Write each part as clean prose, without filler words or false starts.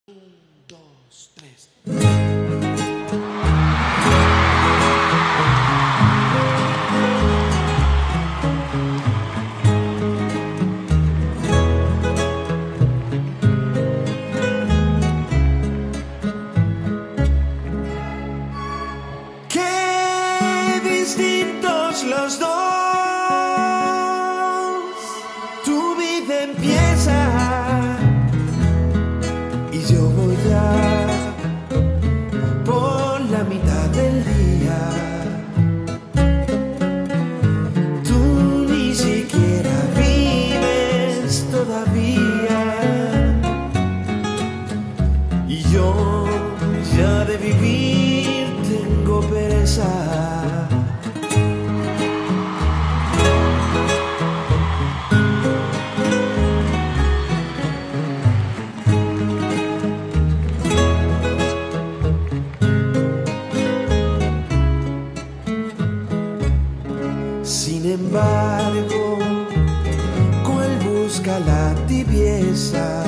dos, tres. Qué distintos los dos. Tu vida empieza y yo voy ya por la mitad del día. Tú ni siquiera vives todavía y yo ya de vivir tengo pereza. Sin embargo, ¿cuál busca la tibieza?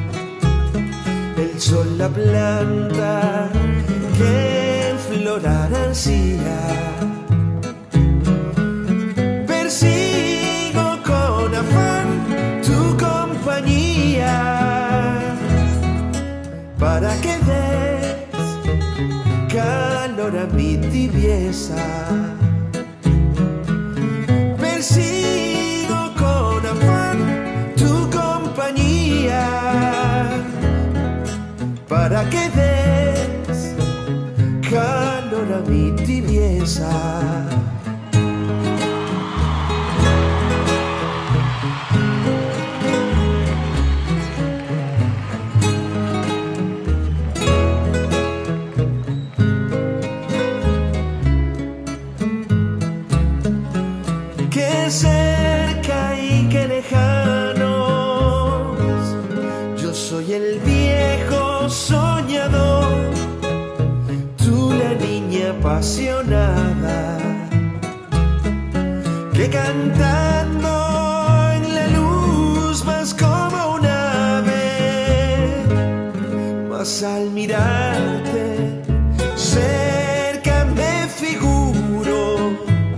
El sol, la planta que en florar ansía. Persigo con afán tu compañía para que des calor a mi tibieza. Persigo con afán tu compañía para que des calor a mi tibieza. Qué cerca y qué lejanos. Yo soy el viejo soñador, tú la niña apasionada, que cantando en la luz vas como un ave, mas al mirarte cerca me figuro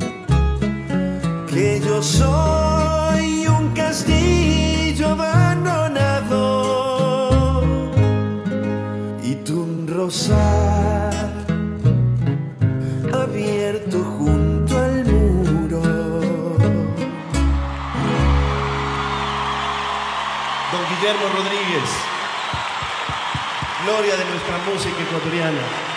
que yo soy un castillo abandonado y tú un rosal abierto junto al muro. Don Guillermo Rodríguez, gloria de nuestra música ecuatoriana.